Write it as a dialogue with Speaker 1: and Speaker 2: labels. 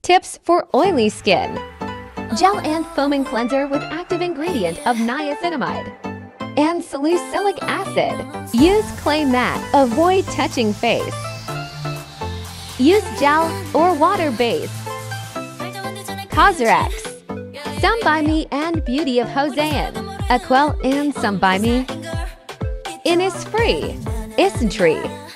Speaker 1: Tips for oily skin. Gel and foaming cleanser with active ingredient of niacinamide and salicylic acid. Use clay mat. Avoid touching face. Use gel or water base. Cosrx. Some by Me and Beauty of Joseon. Aquel and Some by Me. Innisfree. Isntree.